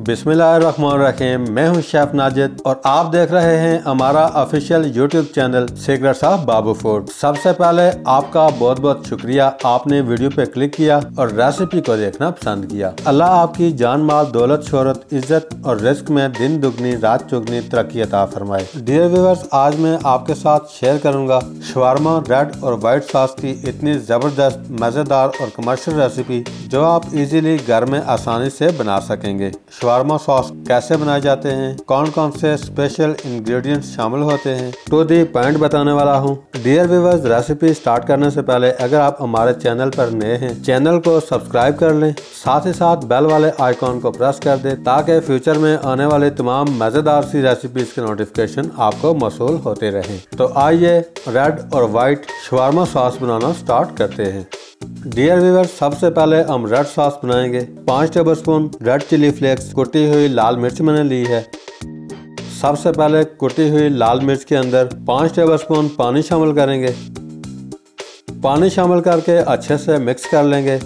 बिस्मिल्लाहिर्रहमानिर्रहीम। मैं हूं शेफ नाजिद और आप देख रहे हैं हमारा official YouTube channel secrets of Babu food. सबसे पहले आपका बहुत बहुत शुक्रिया, आपने वीडियो पे क्लिक किया और रेसिपी को देखना पसंद किया। अल्लाह आपकी जान माल दौलत शोहरत इज्जत और रिस्क में दिन दुगनी रात चुगनी तरक्की अता फरमाए। डियर व्यूअर्स, आज मैं आपके साथ शेयर करूंगा शवारमा रेड और वाइट सॉस की इतनी जबरदस्त मजेदार और कमर्शियल रेसिपी जो आप इजीली घर में आसानी से बना सकेंगे। शवारमा सॉस कैसे बनाए जाते हैं, कौन कौन से स्पेशल इंग्रेडिएंट्स शामिल होते हैं, टू दी पॉइंट बताने वाला हूं। डियर व्यूअर्स, रेसिपी स्टार्ट करने से पहले अगर आप हमारे चैनल पर नए हैं, चैनल को सब्सक्राइब कर लें, साथ ही साथ बेल वाले आइकॉन को प्रेस कर दें ताकि फ्यूचर में आने वाले तमाम मजेदार सी रेसिपीज के नोटिफिकेशन आपको मौसूल होते रहें। तो आइए रेड और वाइट शवारमा सॉस बनाना स्टार्ट करते हैं। डियर व्यूअर्स, सबसे पहले हम रेड सॉस बनाएंगे। 5 टेबलस्पून रेड चिली फ्लेक्स कुटी हुई लाल मिर्च मैंने ली है। सबसे पहले कुटी हुई लाल मिर्च के अंदर 5 टेबलस्पून पानी शामिल करेंगे। पानी शामिल करके अच्छे से मिक्स कर लेंगे।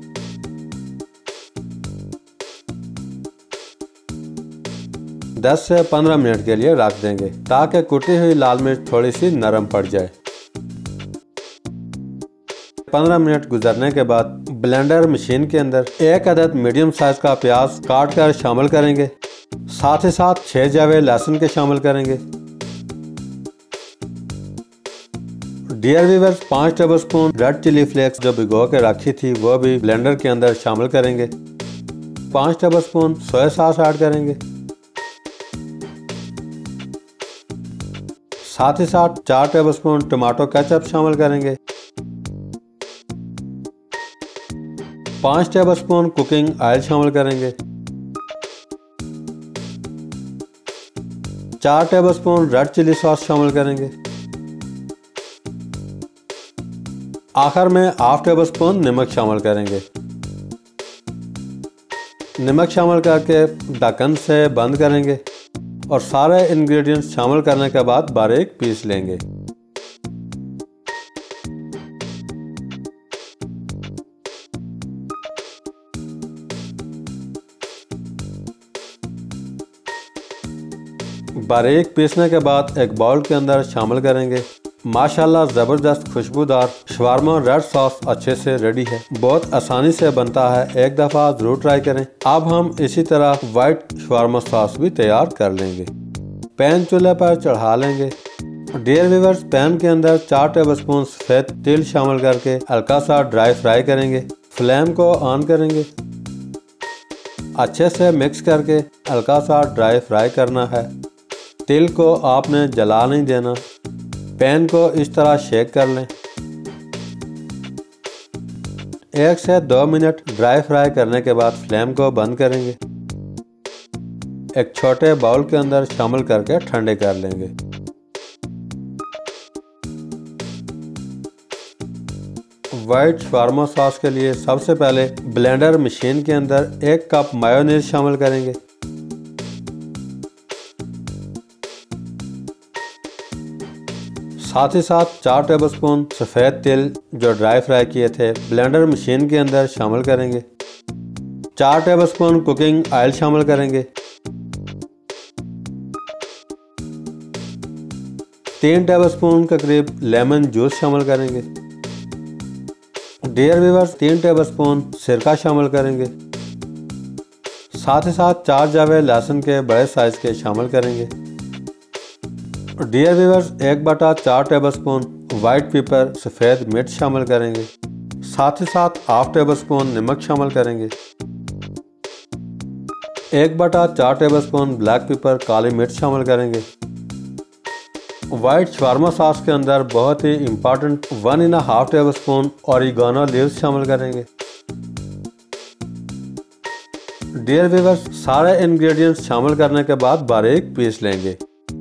दस से 15 मिनट के लिए रख देंगे ताकि कुटी हुई लाल मिर्च थोड़ी सी नरम पड़ जाए। 15 मिनट गुजरने के बाद ब्लेंडर मशीन के अंदर 1 अदद मीडियम साइज का प्याज काट कर शामिल करेंगे। साथ ही साथ 6 जावे लहसुन के शामिल करेंगे। Dear viewers, 5 tablespoon red chilli flakes जो भिगो के रखी थी वो भी ब्लेंडर के अंदर शामिल करेंगे। 5 टेबलस्पून सोया सॉस ऐड करेंगे। साथ ही साथ 4 टेबलस्पून टमाटो केचप शामिल करेंगे। 5 टेबलस्पून कुकिंग ऑयल शामिल करेंगे। 4 टेबलस्पून रेड चिली सॉस शामिल करेंगे। आखिर में हाफ टेबलस्पून नमक शामिल करेंगे। नमक शामिल करके ढक्कन से बंद करेंगे और सारे इंग्रेडिएंट्स शामिल करने के बाद बारीक पीस लेंगे। बारीक पीसने के बाद एक बाउल के अंदर शामिल करेंगे। माशाल्लाह जबरदस्त खुशबूदार शवारमा रेड सॉस अच्छे से रेडी है। बहुत आसानी से बनता है, एक दफा जरूर ट्राई करें। अब हम इसी तरह वाइट शवारमा सॉस भी तैयार कर लेंगे। पैन चूल्हे पर चढ़ा लेंगे। डियर व्यूअर्स, पैन के अंदर 4 टेबलस्पून सफेद तिल शामिल करके हल्का सा ड्राई फ्राई करेंगे। फ्लेम को ऑन करेंगे। अच्छे से मिक्स करके हल्का सा ड्राई फ्राई करना है। तिल को आपने जला नहीं देना। पैन को इस तरह शेक कर लें। 1 से 2 मिनट ड्राई फ्राई करने के बाद फ्लेम को बंद करेंगे। एक छोटे बाउल के अंदर शामिल करके ठंडे कर लेंगे। वाइट शवारमा सॉस के लिए सबसे पहले ब्लेंडर मशीन के अंदर 1 कप मायोनीज शामिल करेंगे। साथ ही साथ 4 टेबलस्पून सफ़ेद तिल जो ड्राई फ्राई किए थे ब्लेंडर मशीन के अंदर शामिल करेंगे। 4 टेबलस्पून कुकिंग ऑयल शामिल करेंगे। 3 टेबलस्पून के करीब लेमन जूस शामिल करेंगे। डियर व्यूअर्स, 3 टेबलस्पून सिरका शामिल करेंगे। साथ ही साथ 4 जावे लहसुन के बड़े साइज के शामिल करेंगे। Dear viewers, 1/4 tablespoon white pepper सफ़ेद मिर्च शामिल करेंगे। साथ ही साथ हाफ टेबलस्पून नमक शामिल करेंगे। 1/4 टेबलस्पून ब्लैक पेपर काली मिर्च शामिल करेंगे। वाइट शवारमा सॉस के अंदर बहुत ही इम्पोर्टेंट 1.5 टेबलस्पून ऑरिगानो लीव्स शामिल करेंगे। डियर व्यूअर्स, सारे इंग्रेडिएंट्स शामिल करने के बाद बारीक पीस लेंगे।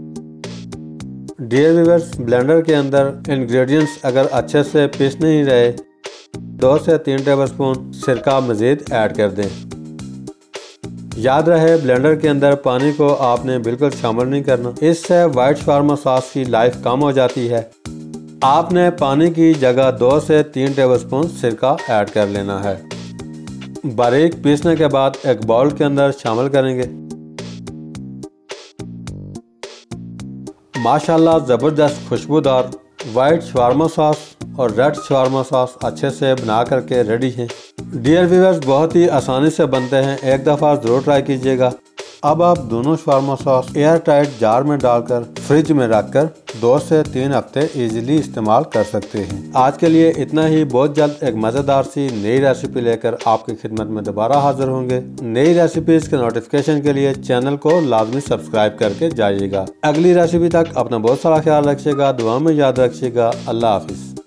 डियर व्यूअर्स, ब्लेंडर के अंदर इंग्रेडिएंट्स अगर अच्छे से पीस नहीं रहे, 2 से 3 टेबलस्पून सिरका मज़ीद ऐड कर दें। याद रहे, ब्लेंडर के अंदर पानी को आपने बिल्कुल शामिल नहीं करना, इससे वाइट शवारमा सॉस की लाइफ कम हो जाती है। आपने पानी की जगह 2 से 3 टेबलस्पून सिरका ऐड कर लेना है। बारीक पीसने के बाद एक बाउल के अंदर शामिल करेंगे। माशाल्लाह ज़बरदस्त खुशबूदार वाइट शवारमा सॉस और रेड शवारमा सॉस अच्छे से बना करके रेडी हैं। डियर व्यूअर्स, बहुत ही आसानी से बनते हैं, एक दफ़ा ज़रूर ट्राई कीजिएगा। अब आप दोनों shawarma sauce air tight jar में डालकर फ्रिज में रखकर 2 से 3 हफ्ते इजीली इस्तेमाल कर सकते हैं। आज के लिए इतना ही। बहुत जल्द एक मज़ेदार सी नई रेसिपी लेकर आपकी खिदमत में दोबारा हाजिर होंगे। नई रेसिपीज के नोटिफिकेशन के लिए चैनल को लाजमी सब्सक्राइब करके जाइएगा। अगली रेसिपी तक अपना बहुत सारा ख्याल रखिएगा, दुआ में याद रखिएगा। अल्लाह हाफिज़।